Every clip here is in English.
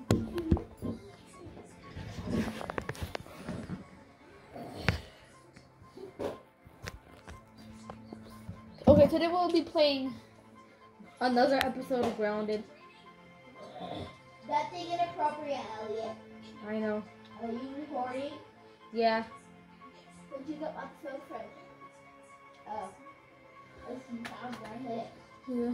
Okay, today we'll be playing another episode of Grounded. That's inappropriate, Elliot. I know. Are you recording? Yeah. Would you go up so first? Oh. Let's see, sound right here. Yeah.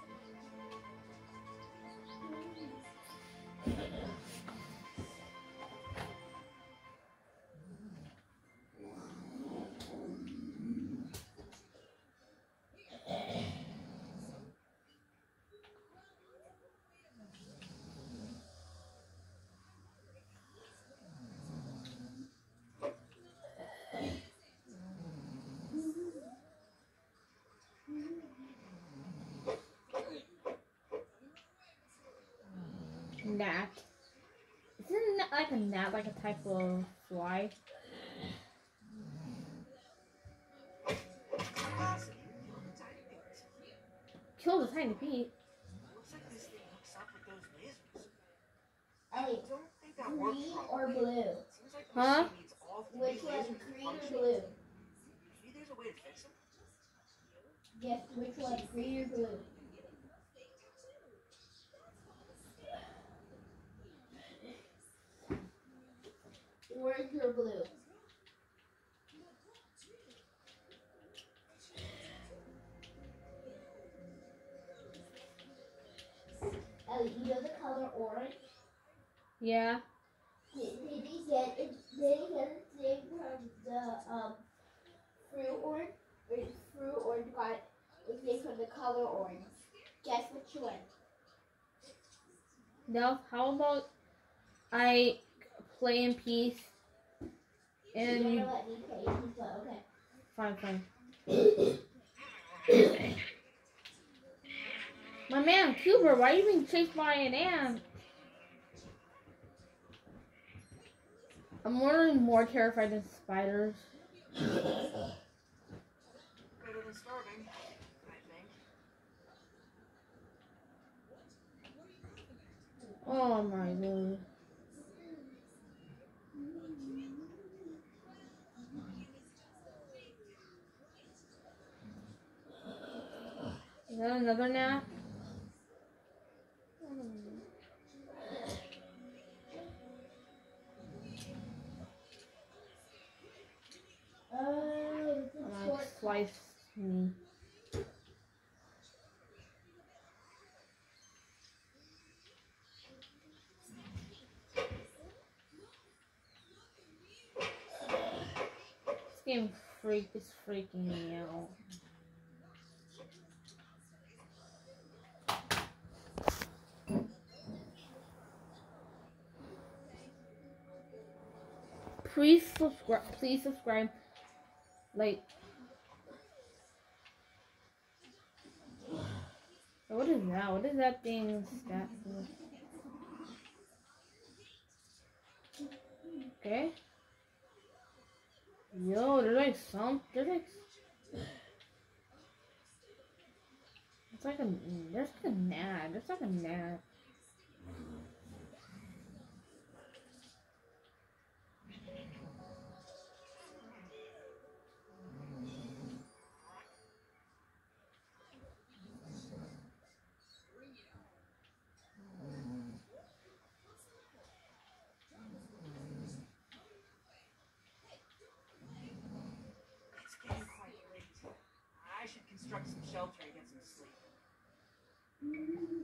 Gnat. Isn't that like a gnat, like a type of fly? Kill the tiny bee. Elliot, green or blue? Huh? Which one, green or blue? Yes, which one, green or blue? Orange or blue? Elliot, you know the color orange? Yeah. Did he get it? Did he get it thing from the fruit orange? Or fruit orange got it thing from the color orange? Guess which one? Now, how about I play in peace and You're you... gonna let me play this one, okay? Fine, fine. My man, Cuber, why are you being chased by an ant? I'm more terrified than spiders. Better than starving, I think. Oh my god. Is that another gnat? Slice me. This game is freaking me out. Please subscribe. Like, what is that? What is that thing? Okay. Yo, there's like it's like there's like a gnat. There's like a gnat. It's getting quite late. I should construct some shelter and get some sleep.